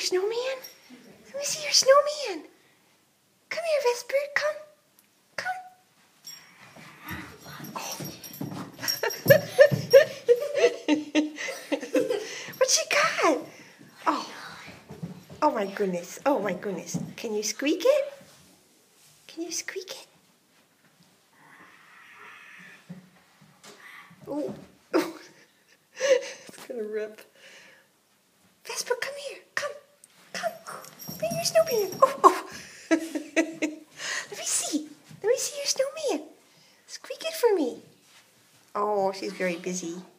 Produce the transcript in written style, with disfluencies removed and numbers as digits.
snowman? Let me see your snowman. Come here, Vesper. Come. What you got? Oh my goodness. Oh my goodness. Can you squeak it? Can you squeak it? Oh. It's gonna rip. Vesper, come here. Come. Bring your snowman. Oh. Let me see your snowman. Squeak it for me. Oh, she's very busy.